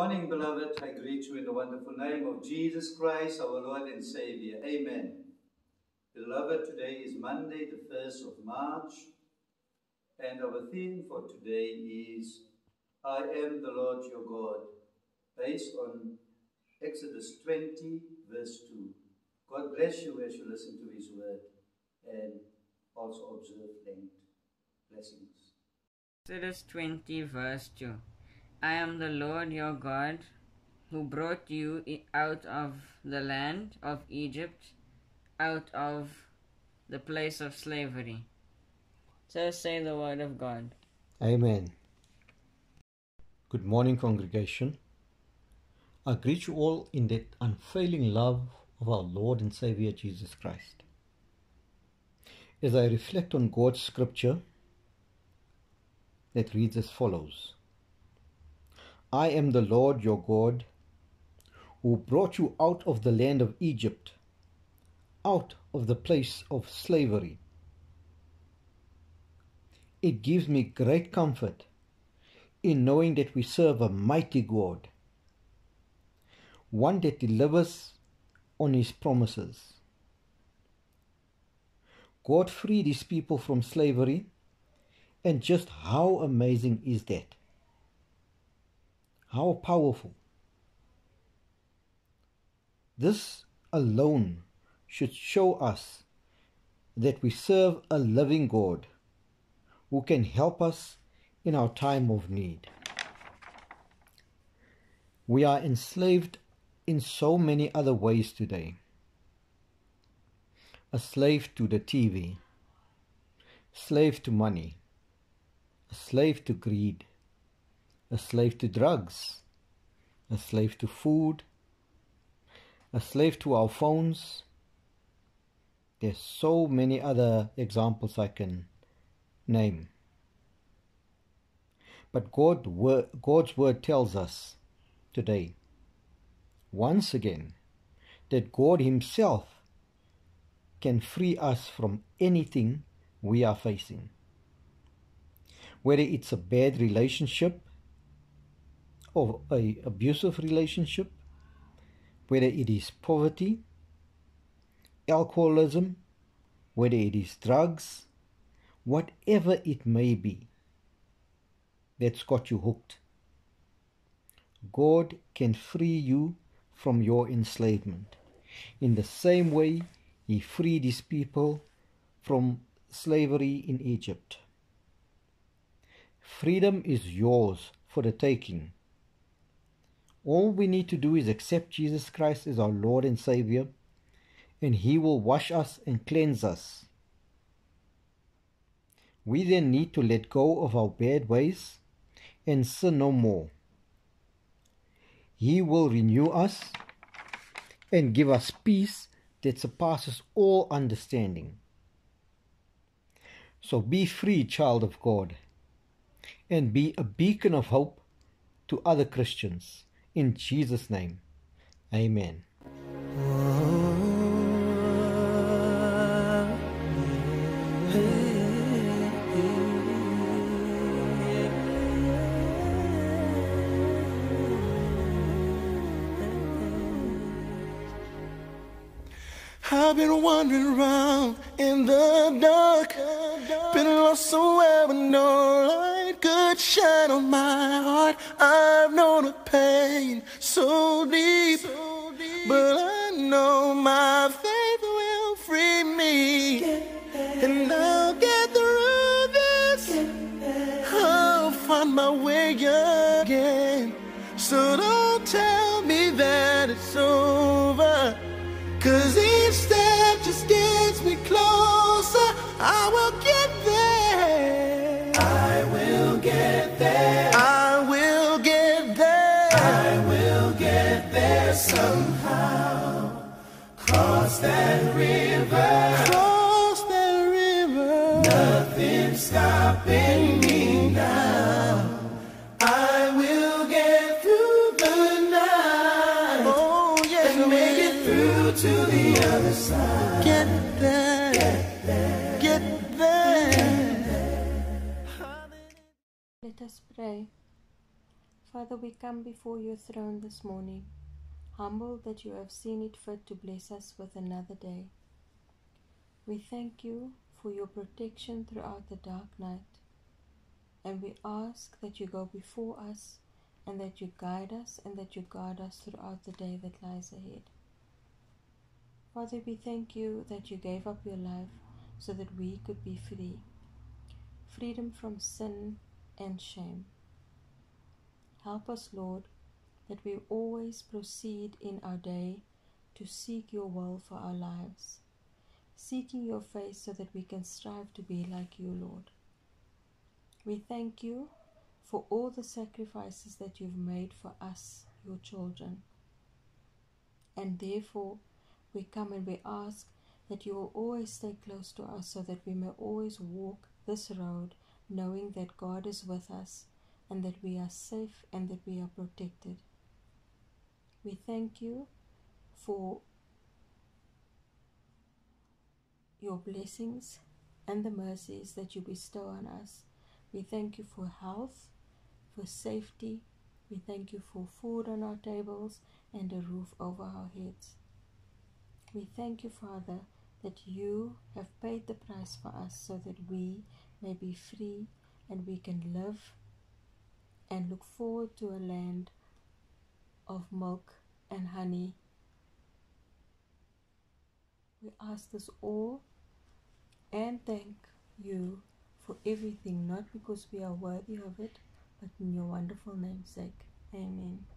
morning, beloved. I greet you in the wonderful name of Jesus Christ, our Lord and Savior. Amen. Beloved, today is Monday, the 1st of March, and our theme for today is, I am the Lord your God, based on Exodus 20, verse 2. God bless you as you listen to His word and also observe Lent. Blessings. Exodus 20, verse 2. I am the Lord your God, who brought you out of the land of Egypt, out of the place of slavery. So say the word of God. Amen. Good morning, congregation. I greet you all in the unfailing love of our Lord and Savior Jesus Christ. As I reflect on God's scripture that reads as follows. I am the Lord your God, who brought you out of the land of Egypt, out of the place of slavery. It gives me great comfort in knowing that we serve a mighty God, one that delivers on His promises. God freed His people from slavery, and just how amazing is that? How powerful. This alone should show us that we serve a living God who can help us in our time of need. We are enslaved in so many other ways today. A slave to the TV, slave to money, a slave to greed, a slave to drugs, a slave to food, a slave to our phones. There's so many other examples I can name. But God's word tells us today, once again, that God Himself can free us from anything we are facing. Whether it's a bad relationship or an abusive relationship, whether it is poverty, alcoholism, whether it is drugs, whatever it may be that's got you hooked. God can free you from your enslavement in the same way He freed His people from slavery in Egypt. Freedom is yours for the taking. All we need to do is accept Jesus Christ as our Lord and Savior, and He will wash us and cleanse us. We then need to let go of our bad ways and sin no more. He will renew us and give us peace that surpasses all understanding. So be free, child of God, and be a beacon of hope to other Christians. In Jesus' name, Amen. I've been wandering around in the dark, been lost somewhere with no light could shine on my heart. I've known a pain so deep, but I know my faith will free me, and I'll get through this. I'll find my way again. So don't tell me that it's over, 'cause each step just gets me closer. I will get there. I will get there. I will get there. I will get there somehow. Cross that river. Cross that river. Nothing's stopping me now. I will get through the night. Oh, yes, and make it through to the other side. Get there. Get there. Get there. Let us pray. Father, we come before your throne this morning, humbled that you have seen it fit to bless us with another day. We thank you for your protection throughout the dark night, and we ask that you go before us and that you guide us and that you guard us throughout the day that lies ahead. Father, we thank you that you gave up your life so that we could be free. Freedom from sin and shame. Help us, Lord, that we always proceed in our day to seek your will for our lives, seeking your face so that we can strive to be like you, Lord. We thank you for all the sacrifices that you've made for us, your children. And therefore, we come and we ask that you will always stay close to us so that we may always walk this road knowing that God is with us and that we are safe and that we are protected. We thank you for your blessings and the mercies that you bestow on us. We thank you for health, for safety. We thank you for food on our tables and a roof over our heads. We thank you, Father, that you have paid the price for us so that we may be free and we can live and look forward to a land of milk and honey. We ask this all and thank you for everything, not because we are worthy of it, but in your wonderful name's sake. Amen.